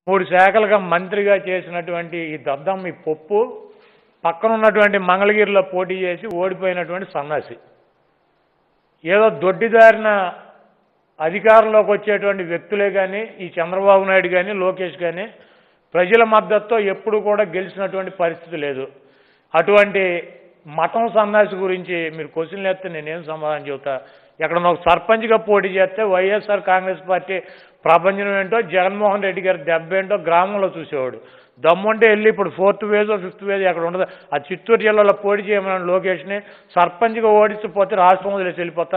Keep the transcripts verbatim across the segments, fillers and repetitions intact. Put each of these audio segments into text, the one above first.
మూడు శాఖలుగా మంత్రిగా చేసినటువంటి ఈ దద్దమ్మ ఈ పప్పు పక్కన ఉన్నటువంటి మంగళగిరిలో పోటీ చేసి ఓడిపోయినటువంటి సన్నాసి. ఏదో దొడ్డిదారిన అధికారంలోకి వచ్చేటువంటి వ్యక్తులే కానీ ఈ చంద్రబాబు నాయుడు కానీ లోకేష్ కానీ ప్రజల మద్దతుతో ఎప్పుడు కూడా గెలిచినటువంటి పరిస్థితి లేదు. అటువంటి మతం సన్నాసి గురించి మీరు క్వశ్చన్లు వేస్తే నేనేం సమాధానం చెబుతా? ఎక్కడ ఒక సర్పంచ్గా పోటీ చేస్తే వైఎస్ఆర్ కాంగ్రెస్ పార్టీ ప్రపంచం ఏంటో జగన్మోహన్ రెడ్డి గారి దెబ్బ ఏంటో గ్రామంలో చూసేవాడు. దమ్ముంటే వెళ్ళి ఇప్పుడు ఫోర్త్ వేజో ఫిఫ్త్ వేజ్ అక్కడ ఉండదు. ఆ చిత్తూరు జిల్లాలో పోటీ చేయమని లోకేష్ని సర్పంచ్గా ఓడించిపోతే రాష్ట్రం వదిలేసి వెళ్ళిపోతా.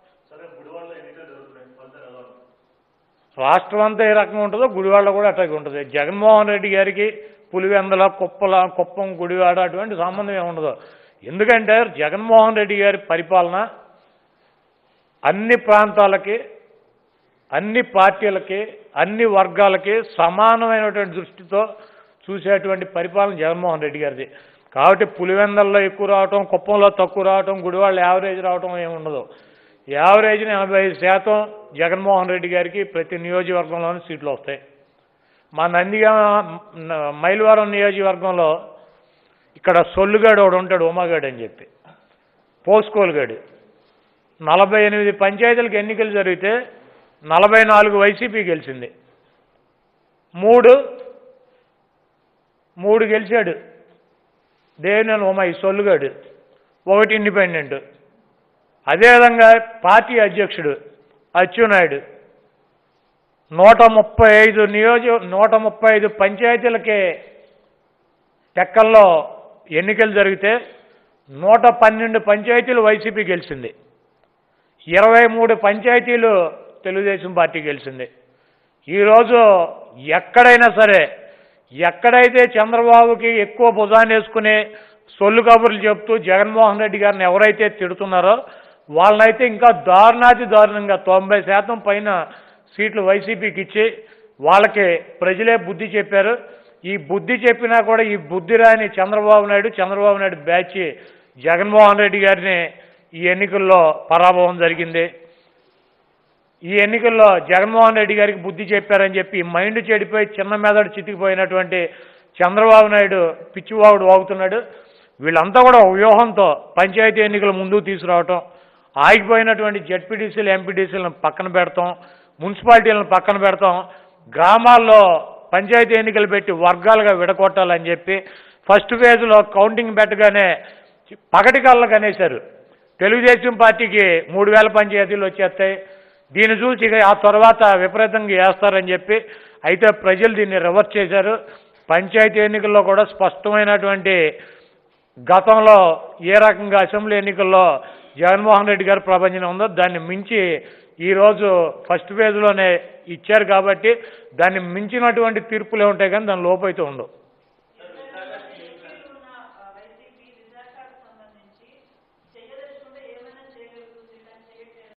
రాష్ట్రం అంతా ఏ రకంగా ఉంటుందో గుడివాడ కూడా అట్లాగే ఉంటుంది. జగన్మోహన్ రెడ్డి గారికి పులివెందల కుప్పల కుప్పం గుడివాడ అటువంటి సంబంధం ఏముండదు. ఎందుకంటే జగన్మోహన్ రెడ్డి గారి పరిపాలన అన్ని ప్రాంతాలకి అన్ని పార్టీలకి అన్ని వర్గాలకి సమానమైనటువంటి దృష్టితో చూసేటువంటి పరిపాలన జగన్మోహన్ రెడ్డి గారిది. కాబట్టి పులివెందల్లో ఎక్కువ రావటం, కుప్పంలో తక్కువ రావటం, గుడివాళ్ళ యావరేజ్ రావటం ఏమి ఉండదు. యావరేజ్ని ఎనభై ఐదు శాతం జగన్మోహన్ రెడ్డి గారికి ప్రతి నియోజకవర్గంలోనే సీట్లు వస్తాయి. మా నందిగా మైలవరం నియోజకవర్గంలో ఇక్కడ సొల్లుగాడు ఒకడు ఉంటాడు, ఉమాగాడు అని చెప్పి పోస్కోలుగాడు. నలభై ఎనిమిది పంచాయతీలకు ఎన్నికలు జరిగితే నలభై నాలుగు వైసీపీ గెలిచింది. మూడు మూడు గెలిచాడు దేవినేని ఉమాయి సొల్లుగాడు, ఒకటి ఇండిపెండెంట్. అదేవిధంగా పార్టీ అధ్యక్షుడు అచ్చెన్నాయుడు నూట ముప్పై ఐదు నియోజక నూట ముప్పై ఐదు పంచాయతీలకే టెక్కల్లో ఎన్నికలు జరిగితే నూట పన్నెండు పంచాయతీలు వైసీపీ గెలిచింది. ఇరవై మూడు పంచాయతీలు తెలుగుదేశం పార్టీ గెలిచింది. ఈరోజు ఎక్కడైనా సరే ఎక్కడైతే చంద్రబాబుకి ఎక్కువ భుజాన్ని వేసుకుని సొల్లు కబుర్లు చెప్తూ జగన్మోహన్ రెడ్డి గారిని ఎవరైతే తిడుతున్నారో వాళ్ళనైతే ఇంకా దారుణాతి దారుణంగా తొంభై శాతం పైన సీట్లు వైసీపీకి ఇచ్చి వాళ్ళకి ప్రజలే బుద్ధి చెప్పారు. ఈ బుద్ధి చెప్పినా కూడా ఈ బుద్ధి రాని చంద్రబాబు నాయుడు చంద్రబాబు నాయుడు బ్యాచ్ జగన్మోహన్ రెడ్డి గారిని ఈ ఎన్నికల్లో పరాభవం జరిగింది. ఈ ఎన్నికల్లో జగన్మోహన్ రెడ్డి గారికి బుద్ధి చెప్పారని చెప్పి మైండ్ చెడిపోయి చిన్న మెదడు చితికిపోయినటువంటి చంద్రబాబు నాయుడు పిచ్చివాగుడు వాగుతున్నాడు. వీళ్ళంతా కూడా వ్యూహంతో పంచాయతీ ఎన్నికలు ముందుకు తీసుకురావటం, ఆగిపోయినటువంటి జెడ్పీటీసీలు ఎంపీటీసీలను పక్కన పెడతాం, మున్సిపాలిటీలను పక్కన పెడతాం, గ్రామాల్లో పంచాయతీ ఎన్నికలు పెట్టి వర్గాలుగా విడగొట్టాలని చెప్పి ఫస్ట్ ఫేజ్లో కౌంటింగ్ పెట్టగానే పగటి కళ్ళకు అనేశారు. తెలుగుదేశం పార్టీకి మూడు వేల పంచాయతీలు వచ్చేస్తాయి, దీన్ని చూసి ఆ తర్వాత విపరీతంగా వేస్తారని చెప్పి అయితే ప్రజలు దీన్ని రివర్స్ చేశారు. పంచాయతీ ఎన్నికల్లో కూడా స్పష్టమైనటువంటి గతంలో ఏ రకంగా అసెంబ్లీ ఎన్నికల్లో జగన్మోహన్ రెడ్డి గారి ప్రభంజనం ఉందో దాన్ని మించి ఈరోజు ఫస్ట్ ఫేజ్లోనే ఇచ్చారు. కాబట్టి దాన్ని మించినటువంటి తీర్పులే ఉంటాయి కానీ దాని లోపైతే ఉండవు.